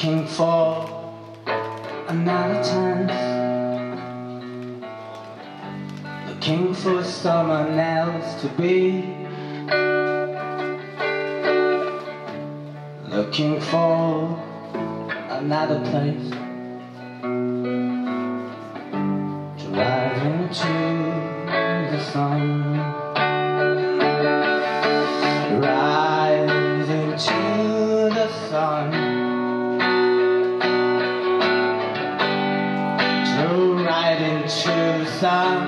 looking for another chance, looking for someone else to be, looking for another place to ride into the sun, ride into the sun, to ride into the sun.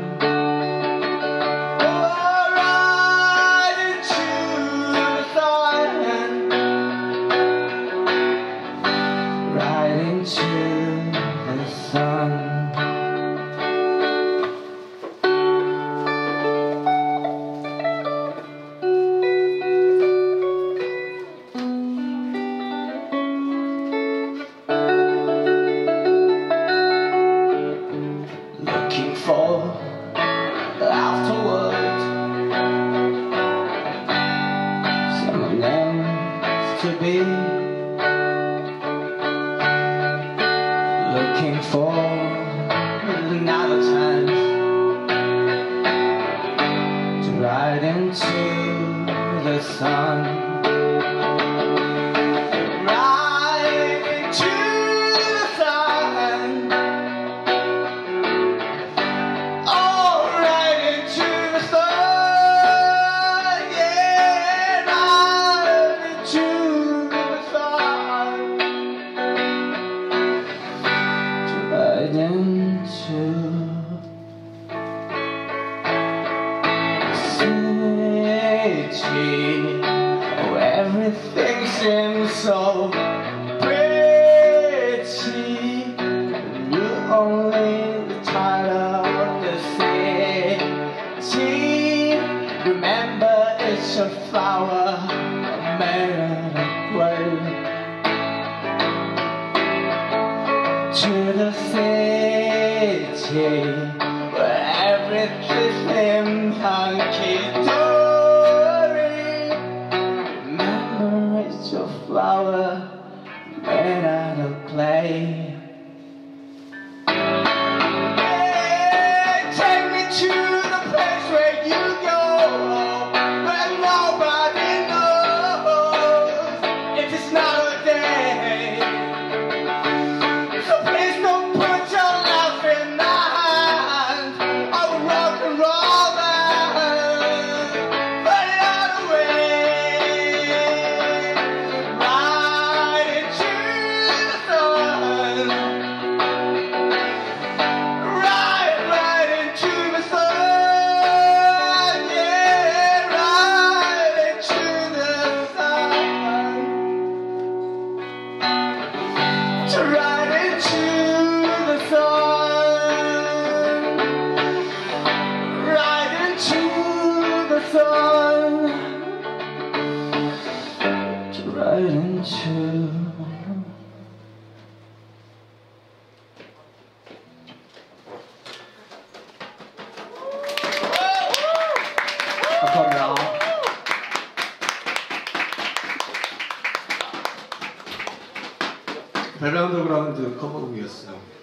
Looking for the afterward, someone else to be, looking for another chance to ride into the sun. Into city where everything seems so pretty, you only the title of the city. Remember, it's a flower made out of clay. To the city where everything hunky-dory. Remember, it's your flower made out of clay. Hey, take me to the place where you go, where nobody knows if it's not a day. Right into the sun, right into the sun, right into. 감사합니다. 벨라운드 그라운드 커버곡이었어요.